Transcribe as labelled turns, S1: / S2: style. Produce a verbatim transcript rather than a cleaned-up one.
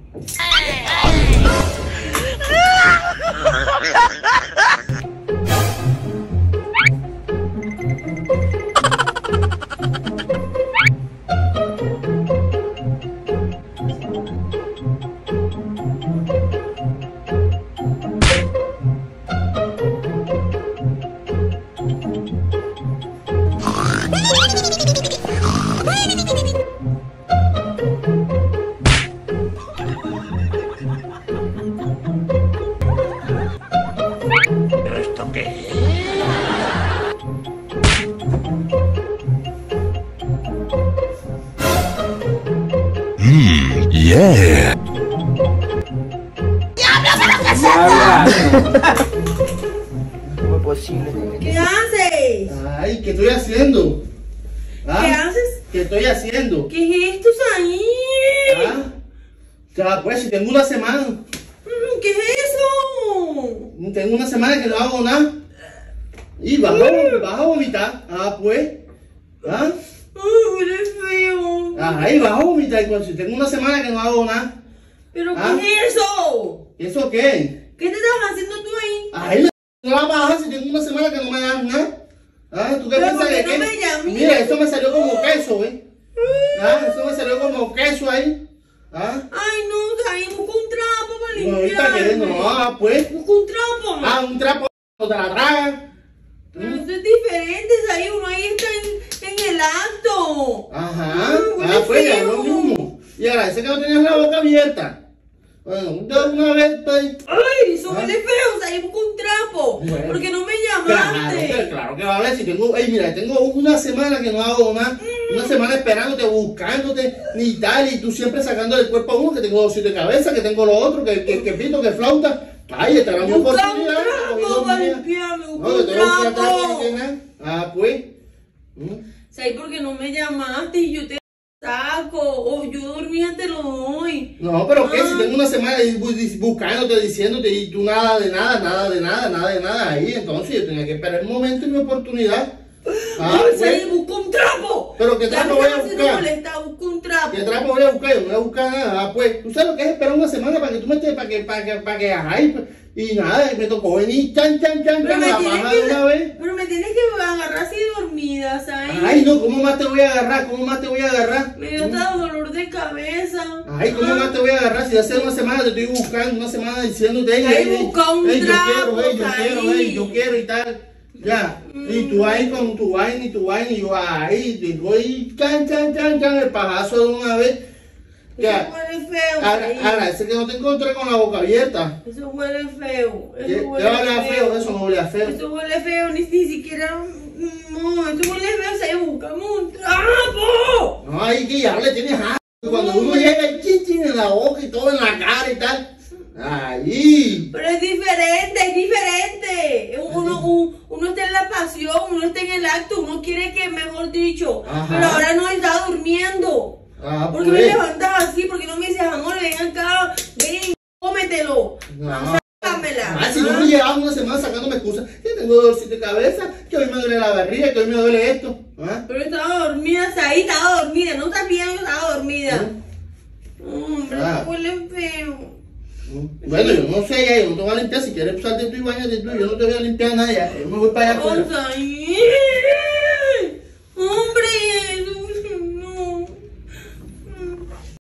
S1: ¿Esto qué es?
S2: Mmm, yeah.
S3: ¡Diablo, pero qué es esto!
S4: ¿Cómo es posible?
S3: ¿Qué haces?
S5: Ay, ¿qué estoy haciendo? ¿Ah?
S3: ¿Qué haces?
S5: ¿Qué estoy haciendo?
S3: ¿Qué es esto, Saí?
S5: ¿Ah? Ya, pues, si tengo una semana.
S3: ¿Qué es eso?
S5: Tengo una semana que no hago nada. Y vas a, vas a vomitar. Ah, pues. ¿Ah?
S3: Ay, huele feo.
S5: Ahí vas a vomitar. Pues, si tengo una semana que no hago nada.
S3: ¿Pero
S5: ¿Ah?
S3: qué es eso?
S5: ¿Eso qué?
S3: ¿Qué te estás haciendo tú ahí?
S5: Ahí no la bajas si tengo una semana que no me das nada. ¿Ah? ¿Tú qué
S3: Pero
S5: piensas
S3: ¿por qué
S5: de
S3: no
S5: qué?
S3: me llamas?
S5: Mira, eso me salió como queso, ¿eh? ¿Ah? Eso me salió como queso ahí. ¿Ah?
S3: Ay, no, Saí, busca un trapo para
S5: No, ahorita que
S3: limpiarme.
S5: no, ah, pues.
S3: Busca un trapo.
S5: Ah, un trapo no te la tragas.
S3: Pero eso es diferente, Saí, uno ahí está en, en el acto.
S5: Ajá.
S3: Ay, huele
S5: Ah, pues ya
S3: feo.
S5: lo mismo. Y agradece que no tenías la boca abierta. Bueno, de una vez pues.
S3: Ay, eso
S5: Ah.
S3: huele feo, Saí, busca un trapo.
S5: Bueno.
S3: ¿Por qué no me
S5: Claro,
S3: llamaste?
S5: que- claro que va a hablar. Si tengo, ey, mira, tengo una semana que no hago nada. Una semana esperándote, buscándote, ni tal. Y tú siempre sacando del cuerpo a uno, que tengo siete cabezas, que tengo lo otro, que, que, que pito, que flauta. Ay, esta era mi
S3: Busca un
S5: oportunidad.
S3: trapo para limpiarme, busca
S5: No, que
S3: un
S5: te voy a buscar trapo, no
S3: trapo.
S5: tienes nada. Ah, pues. ¿Mm?
S3: Saí, ¿por qué no me llamaste y yo te saco? O yo dormía te lo doy.
S5: No, pero ¿qué?
S3: Ah.
S5: Si tengo una semana ahí bu- buscándote, diciéndote y tú nada de nada, nada de nada, nada de nada ahí, entonces yo tenía que esperar el momento y mi oportunidad. Ah,
S3: Ay, Saí,
S5: pues,
S3: busca un trapo.
S5: ¿pero qué
S3: Ya
S5: trapo
S3: me
S5: voy a
S3: estás haciendo
S5: buscar?
S3: molestar, busca un trapo.
S5: ¿Qué trapo voy a buscar? Yo no voy a buscar nada. Ah, pues, ¿tú sabes lo que es esperar una semana para que tú me estés, para que, para que, para que, ajá, y, y nada, y me tocó venir, chan, chan, chan,
S3: Pero
S5: chan,
S3: me,
S5: la
S3: tienes
S5: paja de una vez.
S3: que, pero me tienes que agarrar así dormida, ¿sabes?
S5: Ay, no, ¿cómo más te voy a agarrar? ¿Cómo más te voy a agarrar?
S3: Me dio hasta dolor de cabeza.
S5: Ay, ¿cómo
S3: Ah.
S5: más te voy a agarrar? Si hace una semana te estoy buscando, una semana diciéndote, ey,
S3: Ay,
S5: ey, ey,
S3: busca un
S5: ey, yo
S3: trapo,
S5: quiero, ey, yo
S3: ahí.
S5: quiero, ey, yo quiero y tal. Ya, y tú ahí con tu vaina y tu vaina y yo ahí, y voy, chan, chan, chan, chan, el pajazo de una vez.
S3: Eso
S5: Ya,
S3: huele feo.
S5: agra-
S3: Saí.
S5: agradece que no te encontré con la boca abierta.
S3: Eso huele feo.
S5: ¿Qué,
S3: Eso
S5: qué
S3: huele
S5: huele a feo? Eso no huele a feo.
S3: Eso huele feo, ni, ni siquiera. No, eso huele feo, Saí, buscamos un trapo.
S5: No, ahí que ya le tienes asco. Cuando uno llega y chin, chin en la boca y todo en la cara y tal. Ahí.
S3: Pero es diferente, es diferente. Uno, un- uno está en la pasión, uno está en el acto, uno quiere que, mejor dicho.
S5: Ajá.
S3: Pero ahora no está durmiendo.
S5: Ah,
S3: ¿Por qué me
S5: pues.
S3: levantas así? ¿Por qué no me dices, amor, ven acá, ven y cómetelo?
S5: No.
S3: Sácamela.
S5: Ah, si no me llevaba una semana sacándome excusas, que tengo dolorcito de cabeza, que hoy me duele la barriga, que hoy me duele esto. ¿Ah?
S3: Pero estaba dormida, ahí estaba dormida, no estás viendo, estaba dormida. Hombre,
S5: Ah.
S3: eso huele feo.
S5: Bueno, yo no sé, ya, yo no te voy a limpiar. Si quieres usarte tú y bañate tú, yo no te voy a limpiar nada. Ya, yo me voy para allá afuera.
S3: Vamos ahí.